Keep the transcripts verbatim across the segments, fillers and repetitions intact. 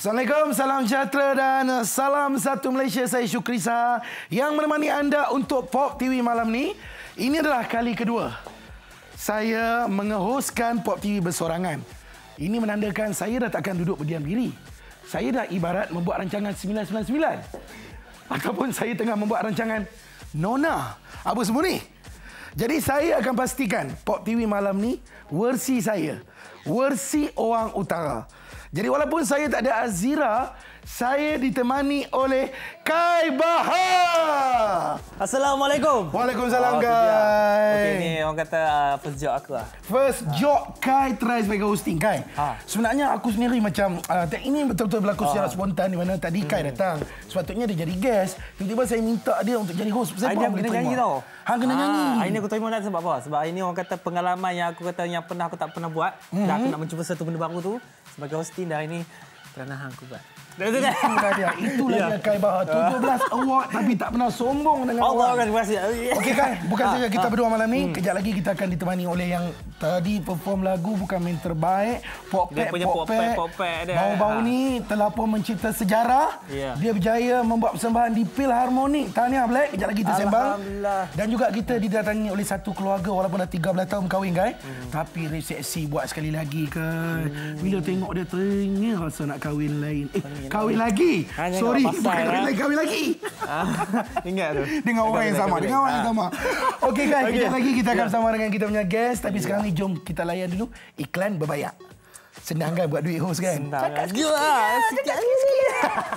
Assalamualaikum, salam sejahtera dan salam satu Malaysia. Saya Syukri Saha yang menemani anda untuk Pop T V malam ni. Ini adalah kali kedua saya mengehoskan Pop T V bersorangan. Ini menandakan saya dah takkan duduk berdiam diri. Saya dah ibarat membuat rancangan sembilan sembilan sembilan. Ataupun saya tengah membuat rancangan Nona. Apa semua ni? Jadi saya akan pastikan Pop T V malam ni versi saya. Versi orang utara. Jadi walaupun saya tak ada Azira, saya ditemani oleh Kai Bahar. Assalamualaikum. Waalaikumsalam, oh, Kai. Okey, ni orang kata uh, first job aku lah. First ha. job Kai try sebagai hosting, Kai. Ha. Sebenarnya aku sendiri macam uh, ini betul-betul berlaku ha. secara spontan di mana tadi hmm. Kai datang. Sepatutnya dia jadi guest. Tiba-tiba saya minta dia untuk jadi host. Saya Ini aku kena nyanyi tau. Hang kena ha. nyanyi. Hari ni aku terima dan sebab apa? Sebab ini orang kata pengalaman yang aku kata yang pernah aku tak pernah buat. Hmm. Dan aku nak mencuba satu benda baru tu. Sebagai hosting dah hari ni pernah hang aku buat. Itulah dia. Itulah dia Kai Bahar. tujuh belas award tapi tak pernah sombong dengan Allah orang. Allah terima kasih. Okey Kai, bukan saja kita ha. berdua malam ni. Hmm. Kejap lagi kita akan ditemani oleh yang tadi perform lagu bukan main terbaik. Popek, Popek. Bau-bau ha. ni telah pun mencipta sejarah. Yeah. Dia berjaya membuat persembahan di Philharmonic. Tahniah Black. Kejap lagi kita sembang. Dan juga kita didatangi oleh satu keluarga walaupun dah tiga belas tahun kahwin Kai. Hmm. Tapi resepsi buat sekali lagi Kai. Hmm. Bila tengok dia teringin rasa nak kahwin lain. Eh, kahwin lagi. Hanya Sorry, bukan kahwin lagi, kahwin lagi. Ingat tu. Dengan orang yang sama, dengan orang yang sama. Okey guys, kejap lagi kita akan bersama dengan kita punya guest. Tapi sekarang ni jom kita layan dulu iklan berbayar. Senang kan buat duit host kan? Cakap sikit lah. Sikit sikit.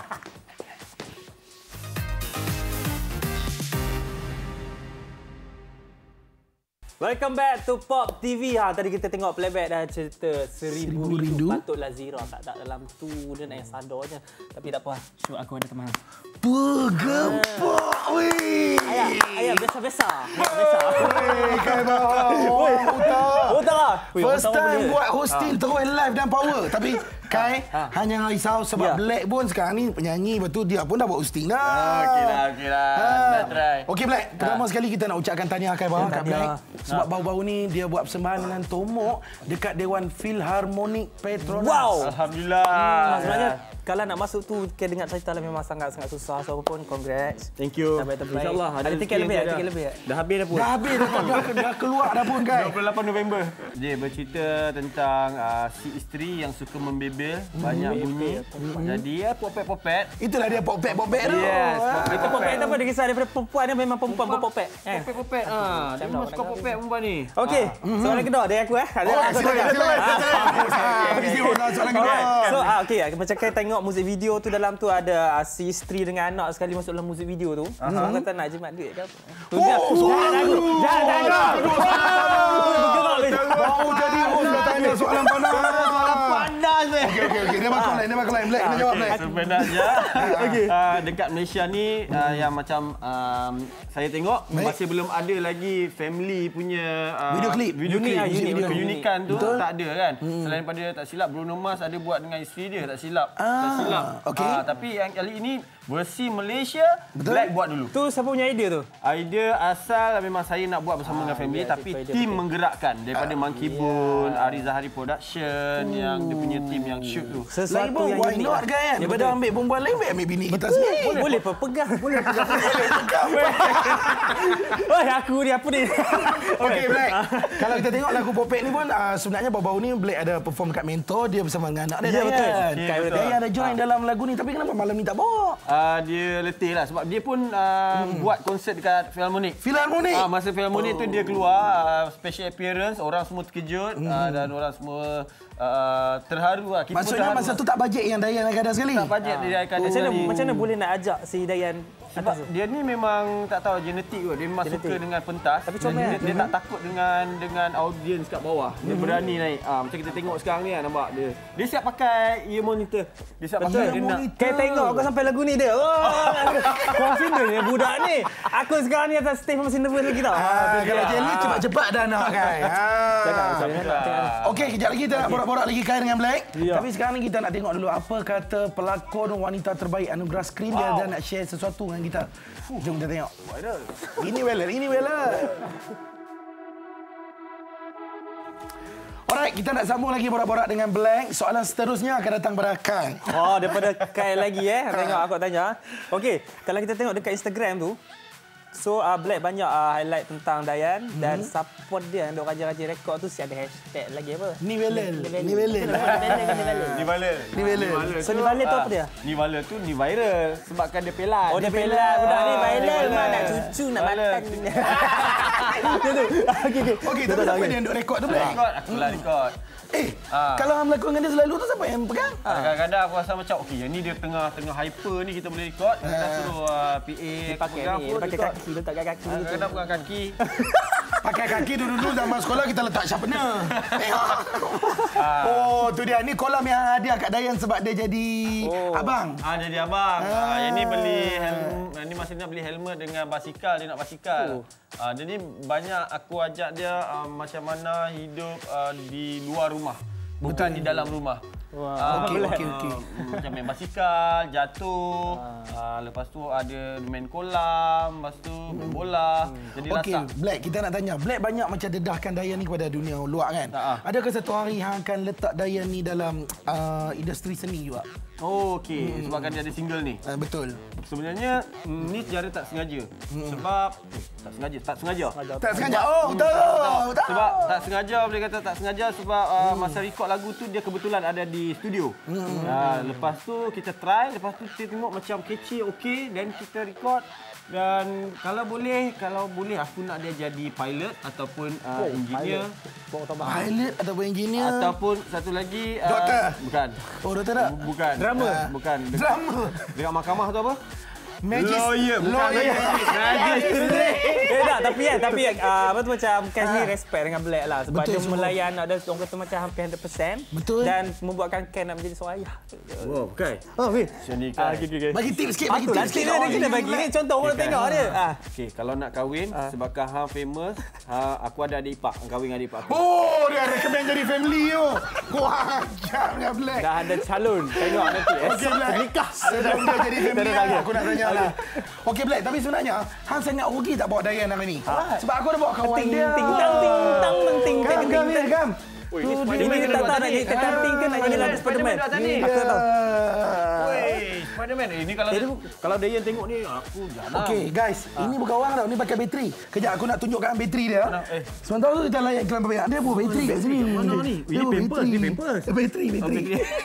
Welcome back to Pop T V. Ha, tadi kita tengok playback dah cerita Seribu, Seribu Rindu. Patutlah Zira tak tak dalam tu dia nak yang sadarnya. Tapi tak apa. Syuk aku ada teman. Bergepak weh. Ayah, ayah biasa-biasa. Biasa. Weh, Kai Bahar. Orang utara. Utara. First time buat hosting terus live dan power. Tapi Kai, ha. hanya risau sebab ya. Black pun sekarang ni penyanyi, betul dia pun dah buat hosting dah. Oh, okeylah, okeylah. Ha. Nak try. Okey Black, pertama ha. sekali kita nak ucapkan tahniah Kai Bahar kat Black. Sebab ha. baru-baru ni dia buat persembahan dengan Tomok dekat Dewan Philharmonic Petronas. Wow. Alhamdulillah. Hmm, sebenarnya kalau nak masuk tu kita dengar cerita lah memang sangat-sangat susah. So pun congrats. Thank you. InsyaAllah. Ada, ada tiket lebih, ada tiket lebih. Dah habis dah pun. Dah habis dah, dah, dah keluar dah pun Kai. dua puluh lapan November. Dia bercerita tentang uh, si isteri yang suka membebel, hmm. banyak bunyi. Hmm. Jadi ya popek-popek. Itulah dia popek-popek tu. Yes. Itu popek itu apa dia kisah daripada perempuan dia memang perempuan popek. Eh. Popek-popek. Ah, dia memang suka popek perempuan ni. Okey. Soalan kedua dari aku eh. Ada aku tanya. Soalan kedua. So ah okey, macam Kai tengok muzik video tu dalam tu ada si isteri dengan anak sekali masuk dalam muzik video tu. Orang kata nak jimat duit ke apa? Oh, soalan aku. Jangan jangan. Baru jadi host dah tanya soalan panas. Soalan panas ni. Okey okey okey. Dia bakal lain, dia bakal lain. Black kena jawab Black. Sebenarnya okey. Dekat Malaysia ni yang macam saya tengok masih belum ada lagi family punya video klip. Video klip keunikan tu tak ada kan. Selain daripada tak silap Bruno Mars ada buat dengan isteri dia tak silap. Tak silap. Okay. Uh, tapi yang kali ini versi Malaysia, betul? Black buat dulu. Tu siapa punya idea tu? Idea asal memang saya nak buat bersama ah, dengan family ya, tapi tim menggerakkan daripada ah, Monkey yeah. Bone, Ari Zahari Production hmm. yang dia punya tim yang shoot tu. Sesuatu pun yang why not kan? Daripada ya, ambil perempuan lain, ambil bini kita sendiri. Boleh, boleh apa pegang. Boleh pegang. Boleh pegang. Oi, aku ni apa ni? Okey Black. Kalau kita tengok lagu Popek ni pun uh, sebenarnya baru-baru ni Black ada perform kat Mentor, dia bersama dengan anak dia. Ya, betul. Dia yang ada join dalam lagu ni, tapi kenapa malam ni tak bawa? Uh, dia letih lah sebab dia pun uh, hmm. buat konsert dekat Philharmonic. Philharmonic? Uh, masa Philharmonic oh. tu dia keluar uh, special appearance, orang semua terkejut hmm. uh, dan orang semua uh, terharu lah. Kita maksudnya masa tu tak bajet yang Dayan nak ada sekali? Tak bajet uh. dia akan oh. Macam mana, macam mana boleh nak ajak si Dayan? Sebab dia ni memang tak tahu genetik kot. Dia memang genetik. Suka dengan pentas. Tapi comel dia, dia tak takut dengan dengan audiens kat bawah. Dia hmm. berani naik. Ah, macam kita tengok sekarang ni kan, nampak dia. Dia siap pakai ear monitor. Dia siap betul, pakai ear monitor. Kayak tengok aku sampai lagu ni dia. Oh, confident ni budak ni. Aku sekarang ni atas stage masih nervous lagi tau. Ah, kalau macam ni cepat-cepat dah nak kan. Okey, kejap lagi kita nak borak-borak lagi Kai dengan Black. Tapi sekarang ni kita nak tengok dulu apa kata pelakon wanita terbaik anugerah skrin dia dan nak share sesuatu dengan kita. Jom kita tengok. Ini Weller, ini Weller. Alright, kita nak sambung lagi borak-borak dengan Black. Soalan seterusnya akan datang pada Kai. Oh, daripada Kai lagi eh. Tengok aku tanya. Okey, kalau kita tengok dekat Instagram tu, so uh, Black banyak uh, highlight tentang Dayan hmm. dan support dia yang dok rajin-rajin rekod tu si ada hashtag lagi apa? Ni Valel. Ni Valel. Ni Valel. Ni Valel. So ni Valel tu apa dia? Ni Valel tu ni viral sebabkan dia pelat. Oh dia pelat budak ni viral mah nak cucu nak makan. Tu tu. Okey okey. Okey, tapi siapa dia yang dok rekod tu Black? Rekod, aku lah rekod. Eh, kalau hang berlakon dengan dia selalu tu siapa yang pegang? Kadang-kadang aku rasa macam okey, yang ni dia tengah-tengah hyper ni kita boleh rekod. Kita suruh uh, P A pakai ni, pakai kaki, letak kat kaki. Kadang-kadang pegang kaki. Pakai kaki dulu-dulu zaman sekolah kita letak sharpener. Oh, tu dia. Ni kolam yang hadiah kat Dayan sebab dia jadi oh. abang. Ah, jadi abang. Ah. Ah, yang ni beli helmet, ni masih nak beli helmet dengan basikal, dia nak basikal. Oh. Ah, jadi banyak aku ajak dia uh, macam mana hidup uh, di luar rumah. Bukan Betul. di dalam rumah. Wah, okey okey okey. Macam main basikal, jatuh, uh, lepas tu ada main kolam, lepas tu main bola. Hmm. Jadi okey, lasak. Black, kita nak tanya. Black banyak macam dedahkan Dayan ni kepada dunia luar kan? Tak, adakah satu hari hang akan letak Dayan ni dalam uh, industri seni juga? Oh, okey. Hmm. Sebabkan dia ada single ni. Uh, betul. Sebenarnya ni secara tak sengaja. Hmm. Sebab eh, tak sengaja, tak sengaja. Tak sengaja. Oh, betul. Hmm, tak, sebab tak sengaja, boleh kata tak sengaja sebab uh, hmm. masa rekod lagu tu dia kebetulan ada di studio. Hmm. Uh, lepas tu kita try, lepas tu kita tengok macam catchy, okey, dan kita rekod. Dan kalau boleh, kalau boleh aku nak dia jadi pilot ataupun uh, oh, engineer. Pilot. pilot ataupun engineer. Ataupun satu lagi uh, doktor. Bukan. Oh, doktor tak? Bukan. Drama. Uh, bukan. Drama. Dekat mahkamah tu apa? Magis lawyer. Bukan lawyer. lawyer. Eh tak, tapi kan, tapi uh, apa tu macam Cash ni respect dengan Black lah sebab Betul, dia semua. melayan ada orang kata macam hampir one hundred percent. Betul. Dan membuatkan Ken nak menjadi seorang ayah. Wow, bukan. Oh, weh. Macam ni Ah, kan. okey okey. Bagi tips sikit, bagi Patutlah tips sikit. dia kena bagi ni contoh orang Okey, tengok kan. dia. Ah. Okey, kalau nak kahwin Ah. sebabkan hang famous, ha, aku ada adik ipar, kahwin dengan adik ipar aku. Oh, dia recommend jadi family tu. Kau ajar dengan Black. Dah ada calon. Tengok nanti. Okey, Black. Nikah. Sedang dia jadi family Tak ada lah. Aku nak tanya lah. Okey, Black. Tapi sebenarnya, hang sangat rugi tak bawa Dayan hari ni? Sebab aku dah bawa kawan Ting dia. ting tang ting tang ting ting Gam, ting gam, ting. gam. Oi, Ini Spiderman tak tahu nak jadi tercantik ke nak jadi lagu Spiderman. Spiderman tadi. Aku tak tahu. Woi, Spiderman. Ini kalau kalau Dayan tengok ni aku jangan. Okey, guys. Ini bukan orang tau. Ini pakai bateri. Kejap aku nak tunjukkan bateri dia. Eh. Sementara tu kita layan iklan banyak. Dia buat bateri kat sini. Mana ni? Dia Ini buat pampers, bateri. ni pampers. Bateri, bateri.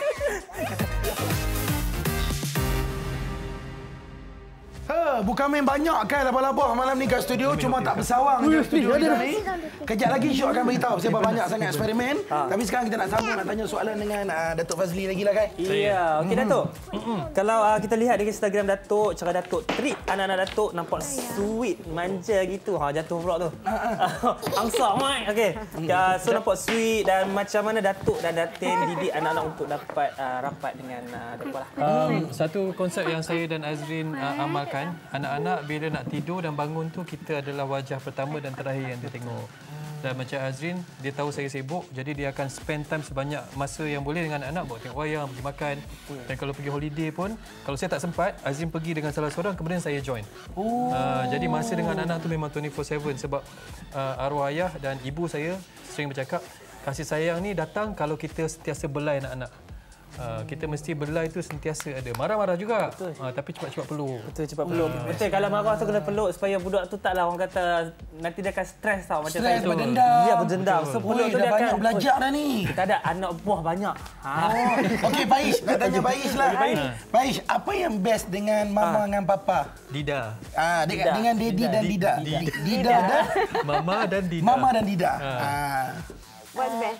Ha, bukan main banyak kan labah-labah malam ni kat studio, cuma tak bersawang kat studio kita ni. Kejap lagi Syuk akan beritahu sebab banyak sangat eksperimen. Tapi sekarang kita nak sambung nak tanya soalan dengan uh, Datuk Fazli lagi lah kan. Iya, okey Datuk. Kalau uh, kita lihat di Instagram Datuk, cara Datuk treat anak-anak Datuk nampak sweet, manja gitu. Ha jatuh pula tu. Angsa mai. Okey. Ya, so nampak sweet dan macam mana Datuk dan Datin didik anak-anak untuk dapat uh, rapat dengan uh, Datuk lah. Um, satu konsep yang saya dan Azrin uh, amalkan, anak-anak bila nak tidur dan bangun tu kita adalah wajah pertama dan terakhir yang dia tengok. Dan macam Azrin, dia tahu saya sibuk, jadi dia akan spend time sebanyak masa yang boleh dengan anak-anak, buat tengok wayang, pergi makan. Dan kalau pergi holiday pun, kalau saya tak sempat, Azrin pergi dengan salah seorang, kemudian saya join. Oh. Uh, jadi masa dengan anak tu memang twenty-four seven sebab uh, arwah ayah dan ibu saya sering bercakap, kasih sayang ni datang kalau kita sentiasa belai anak-anak. Uh, kita mesti belai tu sentiasa ada. Marah-marah juga. Uh, tapi cepat-cepat peluk. Betul, cepat peluk. Uh, Betul, kalau marah tu kena peluk supaya budak tu taklah orang kata nanti dia akan stres tau macam Stres, saya tu. berdendam. Ya, berdendam. So peluk tu dah dia banyak akan belajar dah ni. Kita ada anak buah banyak. Ha. Oh. Okey, Paish, nak tanya Paish lah. Paish, apa yang best dengan mama Ha. dengan papa? Dida. Ah, Dida. dengan Dedi dan Dida. Dida. Dida dan Mama dan Dida. Mama dan Dida. Ha. Ah. What's best?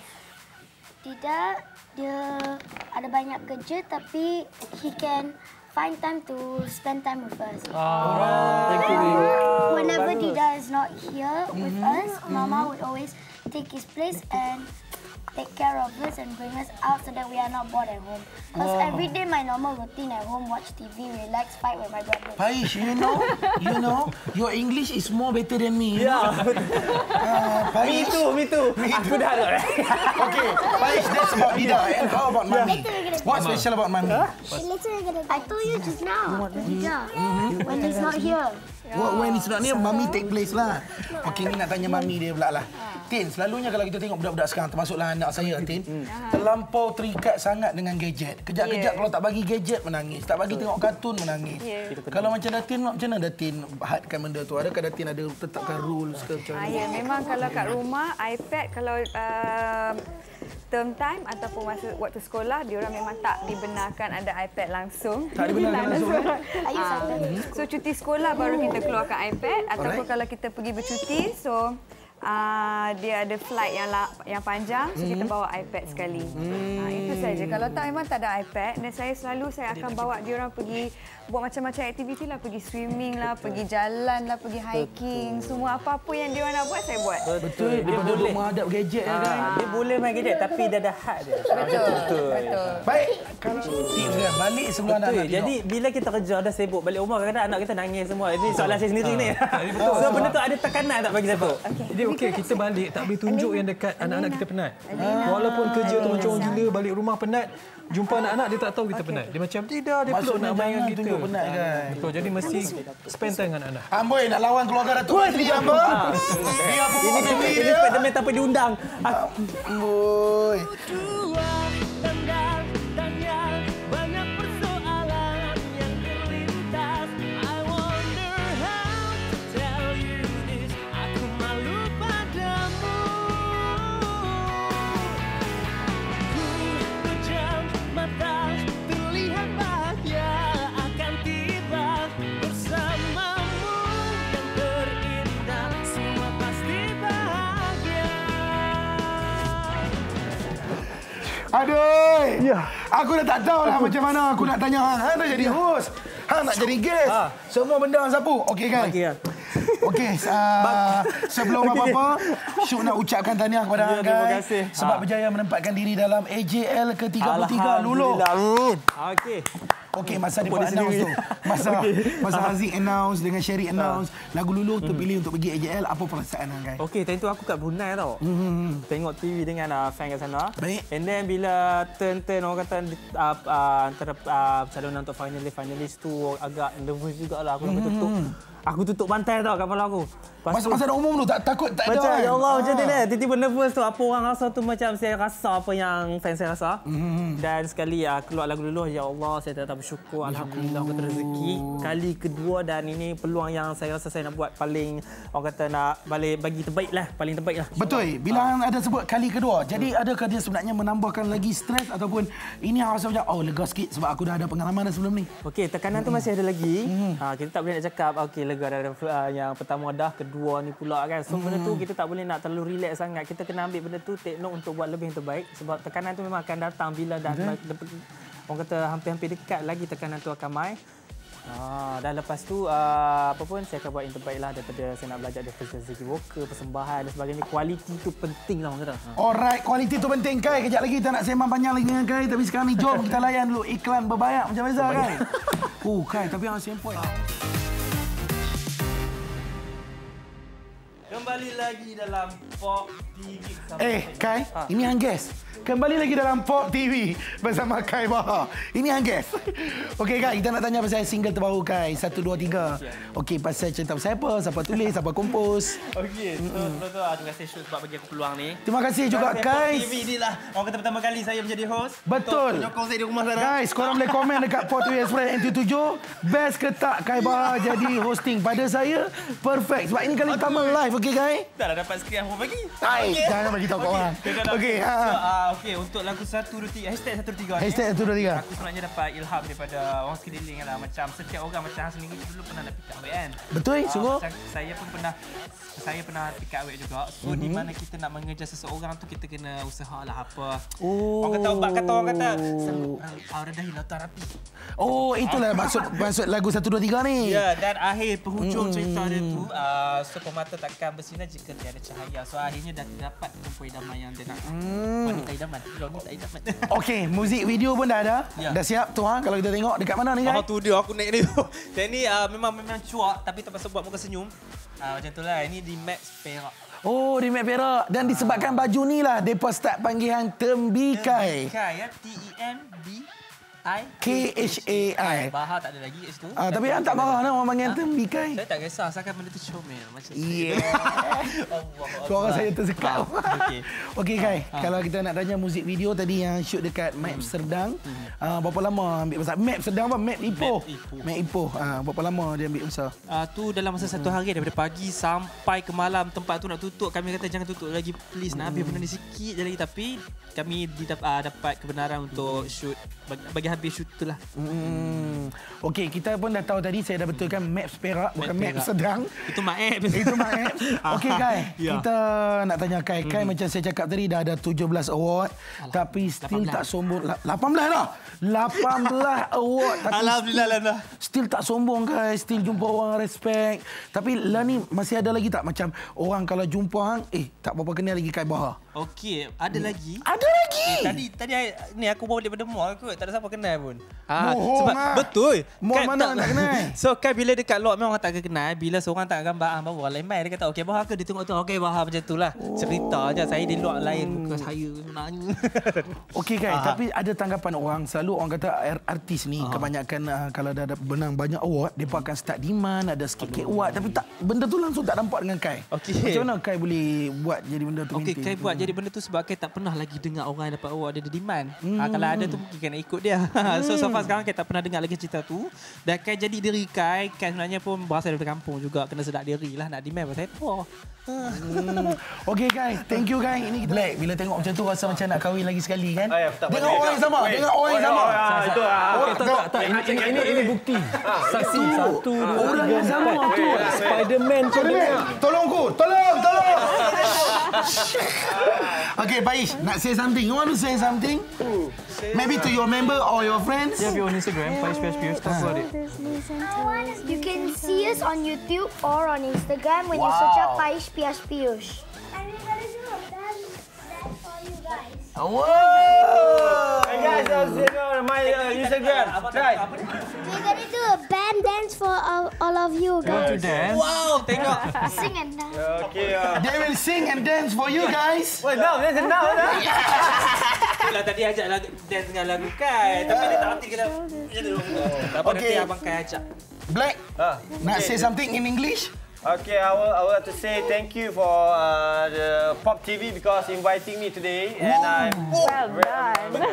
Tidak, dia ada banyak kerja tapi he can find time to spend time with us. Oh, thank you. Whenever Dida is not here with us, Mama would always take his place and take care of us and bring us out so that we are not bored at home. Because every day my normal routine at home, watch T V, relax, fight with my brother. Paish, you know, you know, your English is more better than me. You know? Uh, Me Paish. too, me too. Aku dah ada. Okay, Paish, that's about Dida. And how about Mami? What's special about Mami? I told you just now. Yeah. When he's not here. Well, when it's not here, Mami take place lah. Okey, ni nak tanya Mami dia pula lah. Tin, selalunya kalau kita tengok budak-budak sekarang, termasuklah anak saya, Tin, terlampau terikat sangat dengan gadget. Kejap-kejap kalau tak bagi gadget, menangis. Tak bagi tengok kartun, menangis. Kalau macam Datin, macam mana Datin hadkan benda tu? Adakah Datin ada tetapkan rules ke macam mana? Ya, memang kalau kat rumah, iPad kalau uh, term time ataupun masa waktu sekolah, diorang memang tak dibenarkan ada iPad langsung. Tak dibenarkan langsung? So, cuti sekolah baru kita keluarkan iPad. Ataupun kalau kita pergi bercuti, so uh, dia ada flight yang la, yang panjang, so kita bawa iPad sekali. Uh, itu saja. Kalau tak, memang tak ada iPad. Dan saya selalu saya akan bawa diorang pergi buat macam-macam aktiviti lah, pergi swimming lah, pergi jalan lah, pergi hiking, betul. Semua apa-apa yang dia orang nak buat saya buat. Betul, dia boleh menghadap gadget ya kan. Dia boleh main gadget tapi dia ada had dia. Betul. Betul. Betul. Baik, kalau tips kan balik sebelum anak nak tidur. Jadi bila kita kerja dah sibuk balik rumah, kadang-kadang anak kita nangis semua. Ini soalan saya sendiri ni. Betul. So benda tu ada tekanan tak bagi satu? Jadi okey, kita balik tak boleh tunjuk yang dekat anak-anak kita penat. Walaupun kerja tu macam orang gila, balik rumah penat, jumpa anak-anak dia tak tahu kita penat. Dia macam tidak, dia peluk nak main dengan kita. Penat kan. Betul, jadi mesti spend time dengan anak. Amboi nak lawan keluarga Datuk Azri apa? Dia apa ini ini Spiderman tanpa diundang. Amboi. Aduh, ya. Aku dah tak tahu lah macam mana aku nak tanya Hang. Hang dah jadi host. Hang nak jadi guest. Ha. Semua benda Hang sapu. Okey kan? Okey. Okey, uh, sebelum apa-apa, Syuk nak ucapkan tahniah kepada Hang, guys. Sebab ha. berjaya menempatkan diri dalam A J L ke tiga puluh tiga dulu. Okey. Okey, masa dia buat announce tu. Masa okay. masa Haziq announce dengan Sherry announce, ha. lagu Lulu terpilih hmm. untuk pergi A J L, apa perasaan Hang, guys? Okey, time tu aku kat Brunei tau. Hmm. Tengok T V dengan uh, fan kat sana. Baik. And then bila turn-turn orang kata uh, uh, antara uh, salonan untuk finalist finalist tu agak nervous jugalah aku nak hmm. tutup. Aku tutup bantai tau kat kepala aku. Masa masa nak umum tu tak takut tak ada. Macam kan? ya Allah ah. macam tu dia. Tiba-tiba nervous tu. Apa orang rasa tu macam saya rasa apa yang fans saya rasa. Mm-hmm. Dan sekali uh, keluar lagu dulu, ya Allah saya tetap bersyukur. Alhamdulillah aku rezeki. Kali kedua dan ini peluang yang saya rasa saya nak buat paling orang kata nak balik bagi terbaik lah, paling terbaik lah. Betul. Bila ah. ada sebut kali kedua, jadi adakah dia sebenarnya menambahkan lagi stres ataupun ini yang rasa macam oh lega sikit sebab aku dah ada pengalaman dah sebelum ni. Okey, tekanan mm-hmm. tu masih ada lagi. Mm-hmm. Ha, kita tak boleh nak cakap okey lega dah uh, yang pertama dah, kedua ni pula kan. So hmm. benda tu kita tak boleh nak terlalu relax sangat. Kita kena ambil benda tu, take note untuk buat lebih yang terbaik. Sebab tekanan tu memang akan datang bila dah hmm. orang kata hampir-hampir dekat lagi tekanan tu akan main. Ah, dan lepas tu uh, apa pun saya akan buat yang terbaik lah daripada saya nak belajar daripada segi vocal, persembahan dan sebagainya. Kualiti tu penting lah orang kata. Alright, kualiti tu penting Kai. Kejap lagi kita nak sembang panjang lagi dengan Kai. Tapi sekarang ni jom kita layan dulu iklan berbayar macam biasa Kai. Oh Kai, tapi hang sempoi. Kembali lagi dalam Pop T V. Eh, Kai, ha. ini Hang Guest. Kembali lagi dalam Pop T V bersama Kai Bahar. Ini Hang Guest. Okey, Kai, kita nak tanya pasal single terbaru Kai, satu dua tiga. Okey, pasal cerita siapa, siapa tulis, siapa kompos. Okey, so mm-hmm. terima kasih Syuk sebab bagi aku peluang ni. Terima kasih juga, Kai. Pop T V ni lah orang kata pertama kali saya menjadi host. Betul. Penyokong saya di rumah sana. Guys, korang boleh komen dekat Pop T V Express N T tujuh. Best ke tak Kai Bahar jadi hosting? Pada saya, perfect. Sebab ini kali pertama live, okey, Kai? Tak dah dapat sekian apa bagi. Hai, okay. Jangan bagi tahu kau orang. Okey, ha. So, uh, okey, untuk lagu satu dua tiga, hashtag satu dua tiga ni. Hashtag satu dua tiga. Aku sebenarnya dapat ilham daripada orang sekeliling lah. Macam setiap orang macam Hang sendiri dulu pernah nak pick up weight kan. Betul, uh, sungguh. Saya pun pernah saya pernah pick up weight juga. So mm-hmm. di mana kita nak mengejar seseorang tu kita kena usahalah apa. Oh. Orang kata ubat kata orang kata selalu uh, rendah lautan rapi. Oh, itulah maksud maksud lagu satu dua tiga ni. Ya, dan akhir penghujung mm-hmm. cerita dia tu uh, so pemata takkan bersinar jika tiada cahaya. So akhirnya dah dapat perempuan idaman yang dia nak. Mm. Wanita idaman. Wanita idaman. Okey, muzik video pun dah ada. Ya. Dah siap tu ha kalau kita tengok dekat mana ni, guys? Oh, tu dia aku naik ni. Dan ni uh, memang memang cuak tapi tak pasal buat muka senyum. Ah uh, macam itulah. Ini di Max Perak. Oh, di Mac Perak. Dan disebabkan baju ni lah, mereka start panggilan Tembikai. Tembikai ya. T E M B I K H A I. Bahar tak ada lagi kat situ. Ah, tapi hang tak marah lah orang panggil Tembikai. Saya tak kisah, asalkan benda tu comel. Macam Yeah. Suara saya tersekat. Okey. Okey Kai, kalau kita nak tanya muzik video tadi yang shoot dekat Map Serdang, ah, berapa lama ambil masa? Map Serdang apa? Map Ipoh. Map Ipoh. Ah, berapa lama dia ambil masa? Ah, tu dalam masa satu hari daripada pagi sampai ke malam. Tempat tu nak tutup. Kami kata jangan tutup lagi, please. Nak habis benda ni sikit je lagi. Tapi kami didap, ah, dapat kebenaran untuk shoot. Bagi, bagi habis shoot tu lah. Hmm. Okey, kita pun dah tahu tadi, saya dah betulkan Maps Perak, bukan Maps Serdang. Itu Maap. Itu Maap. Okey Kai, Ya. kita nak tanya Kai. Kai macam saya cakap tadi dah ada tujuh belas award. Alah, tapi still lapan belas. Tak sombong. lapan belas dah. lapan belas award. Tapi Alhamdulillah, Alhamdulillah. Still tak sombong Kai. Still jumpa orang respect. Tapi lah ni masih ada lagi tak? Macam orang kalau jumpa hang, eh tak berapa kenal lagi Kai Bahar. Okey, ada lagi. Ada lagi. Eh, tadi tadi ni aku bawa daripada mall kot. Tak ada siapa kenal pun. Ah, Bohong sebab lah. betul. Mall mana nak kenal? So kan bila dekat lot memang orang tak kenal. Bila seorang tak gambar ah bawa lain mai dia kata okey Bahar ke, dia tengok tu okey Bahar macam itulah. Oh. Cerita je saya di lot lain muka saya sebenarnya. Okey Kai, Aha. tapi ada tanggapan orang, selalu orang kata artis ni Aha. kebanyakan uh, kalau dah ada benang banyak award, depa akan start demand, ada sikit-sikit award, tapi tak, benda tu langsung tak nampak dengan Kai. Okey. Macam mana Kai boleh buat jadi benda tu? Okey, Kai buat jadi benda tu sebab Kai tak pernah lagi dengar orang yang dapat award dia ada demand. Hmm. Ha, kalau ada tu mungkin kena ikut dia. Hmm. So so far sekarang Kai tak pernah dengar lagi cerita tu. Dan Kai jadi diri Kai, Kai sebenarnya pun berasal daripada kampung juga, kena sedar diri lah nak demand pasal apa. Hmm. Okey Kai, thank you Kai. Ini kita Black, bila tengok macam tu rasa macam nak kahwin lagi sekali kan? Ayah, tak Dengar boleh, orang yang tak. sama, Wait. dengar orang yang sama. Ah, itu ah. Okey, tak, tak, tak. Ini, ini, ini, ini bukti. Saksi. Satu, dua, Orang tiga, yang sama empat. tu. Spiderman tu. Tolong ku, tolong, tolong. Okay, Paish, nak say something. You want to say something? Maybe to your member or your friends? You have your own Instagram, Paish Paish Paish. Talk about it. You can see us on YouTube or on Instagram when you Wow. search up Paish Piash Piyush. Wow. Hey guys, uh, on my uh, Instagram. Try. We're gonna do a band dance for all, all of you You want to guys. dance? Wow, tengok. Sing and dance. Okay. Uh, They will sing and dance for you guys. well, now, that's now, dah. Lah tadi ajak lagu dance dengan lagu Kai, tapi dia tak hati kena macam tu. Apa nanti Okey. abang Kai ajak. Black, Ah, nak okay. say something in English? Okay, I will, I will have to say thank you for uh, the Pop T V because inviting me today, and I'm Well done.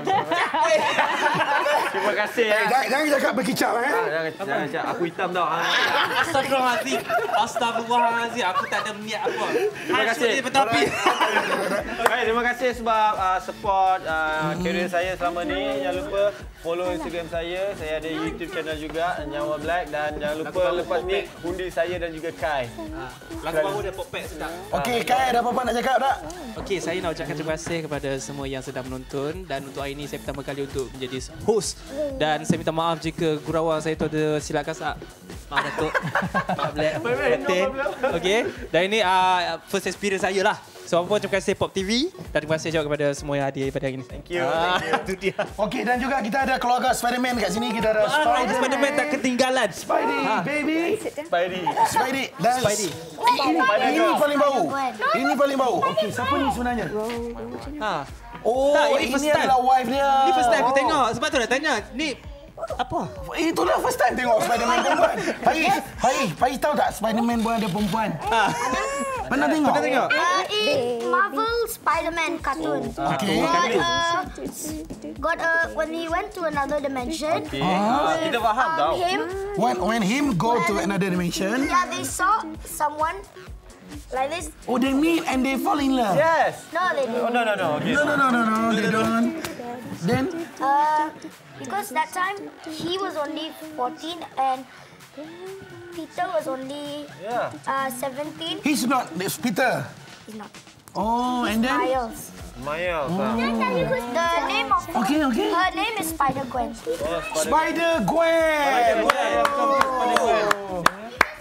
terima kasih. Eh, Eh, jangan, jangan cakap berkicap eh. jangan, jangan cakap aku hitam tau. Ah. Astagfirullahalazim. Astagfirullahalazim. Aku tak ada niat apa. Terima kasih. Betapi. Baik, terima kasih sebab uh, support uh, career saya selama ni. Jangan lupa follow Instagram saya. Saya ada YouTube channel juga, Nyawa Black, dan jangan lupa lepas ni undi saya dan juga Kai. Lagu baru dia Popek sedap. Okey, Kai, ada apa-apa nak cakap tak? Okey, saya nak ucapkan terima kasih kepada semua yang sedang menonton, dan untuk hari ini saya pertama kali untuk menjadi host, dan saya minta maaf jika gurauan saya tu ada silap kasar. Maaf Datuk. Maaf Black. Batin. Okey, dan ini uh, first experience saya lah. So apa pun terima kasih Pop T V, dan terima kasih juga kepada semua yang hadir pada hari ini. Thank you. Ah, Thank you. itu dia. Okey, dan juga kita ada keluarga Spiderman kat sini. Kita ada Ah, Spider, Spiderman tak ketinggalan. Spidey, baby. Spidey. Spidey. Dan Spidey. Ini, ini paling bau. Ini paling bau. Okey, siapa ni sebenarnya? Ha. Oh, Tak, ini, ini first time. adalah wife dia. Ni first time aku Oh. tengok. Sebab tu nak tanya. Ni apa? Itulah first time tengok Spiderman perempuan. Pais, Pais, Pais tahu tak Spiderman pun ada perempuan? Pernah tengok? Pernah tengok? Uh, in Marvel Spider-Man cartoon. Okey. Got a, got a, when he went to another dimension, Okay. Ah. Kita faham um, tau. him, When when him go to another dimension, yeah, they saw someone like this. oh they meet and they fall in love. Yes. No, they Oh, didn't. no, no, no. Okay. No, no, no, no, no, they don't. Then, Uh, because that time he was only fourteen and Peter was only Yeah. uh, seventeen. he's not, it's Peter. He's not. Oh, and then, Miles. Miles. Oh. ah. The name of okay, okay. her name is Spider Gwen. Oh, Spider- Spider Gwen. Spider-Gwen. Oh.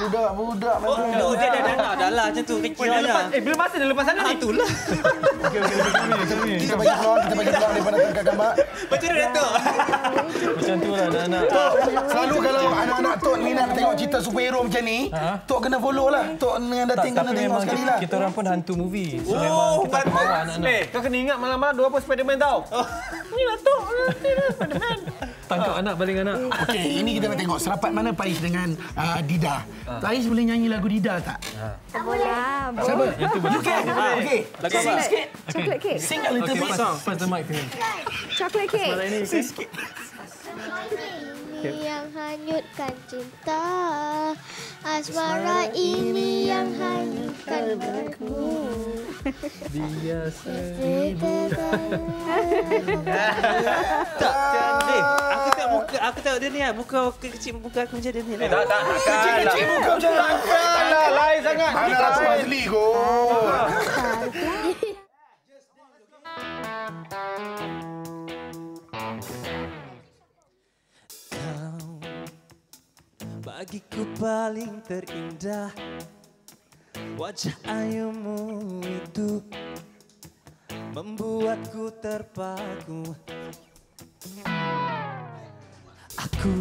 Budak-budak. Oh, dia dah dah dah lah macam tu fikirannya. Eh, belum masa dah lepas sana ni. Itulah. Okey, okey, okey. Kita bagi peluang, kita bagi peluang daripada tengah gambar. Macam mana Datuk? Macam tu lah anak-anak. Selalu kalau anak-anak Tok minat tengok cerita superhero macam ni, Tok kena follow lah. Tok dengan Datin kena tengok sekali lah. Kita orang pun hantu movie. So memang kita akan bawa anak-anak. Eh, kau kena ingat malam-malam dua apa Spiderman tau. Ni Datuk, Spiderman. Tangkap anak baling anak. Okey, ini kita nak tengok serapat mana Pais dengan uh, Dida. Pais boleh nyanyi lagu Dida tak? Tak boleh. Siapa? Yang tu boleh. You can. Okey. Lagu apa? Sikit. Chocolate cake. Sing a little Okey, bit. pass, pass the mic to him. Chocolate cake. Sing sikit. Ini yang hanyutkan cinta, asmara ini yang hanyutkan beku. Biasa. Tak. Eh, aku tengok muka, aku tengok dia ni lah. Muka kecil, muka aku macam dia ni lah. Tak, tak, Kecil-kecil muka macam mana? Takkanlah, lain sangat. Mana Ratu Azli kot. Bagiku paling terindah, wajah ayumu itu membuatku terpaku. Aku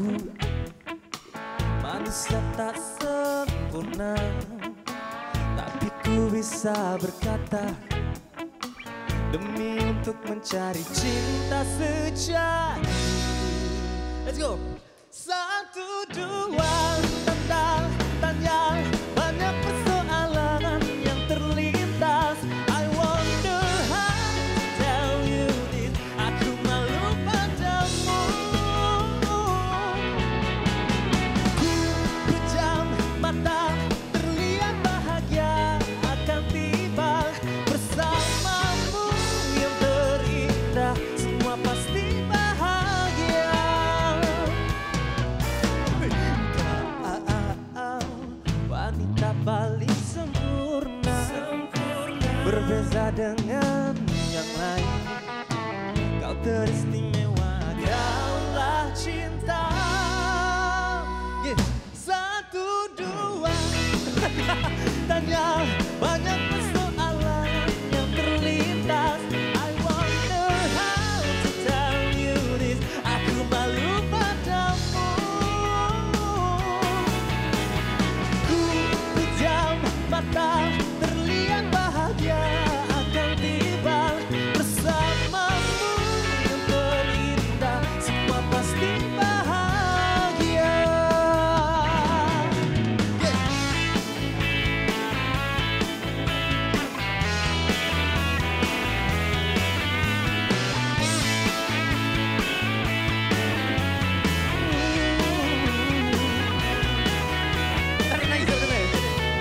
manusia tak sempurna, tapi ku bisa berkata demi untuk mencari cinta sejati. Let's go. Satu, dua, tanda tanya, banyak persoalan yang terlintas. I wonder how to tell you this. Aku malu padamu. Ku pejam mata, terlihat bahagia akan tiba bersamamu yang terindah. Semua pasti bahagia. Wanita paling sempurna, berbeza dengan yang lain. Kau teristimewa, kaulah cinta. Yeah. Satu, dua, tanya, banyak persoalan yang terlintas. I wonder how to tell you this. Aku malu padamu. Ku pejam mata, terlihat bahagia akan tiba bersamamu yang terindah. Semua pasti bahagia. Tarik lagi, tarik lagi.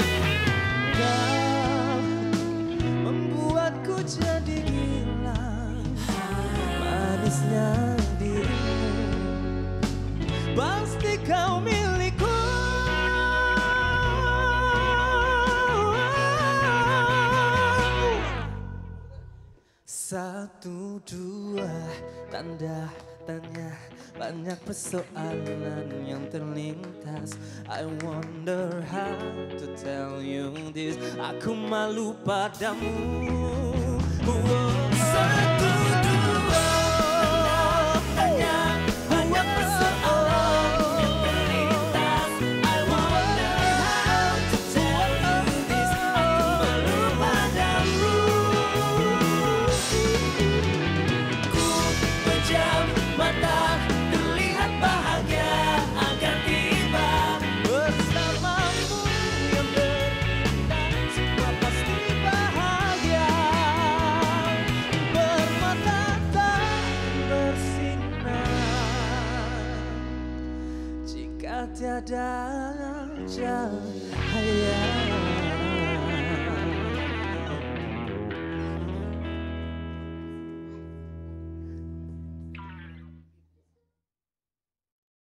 Kau membuatku jadi gila, manisnya dirimu, pasti kau milikku. Satu, dua, tanda tanya, banyak persoalan yang terlintas. I wonder how to tell you this. Aku malu padamu. Oh,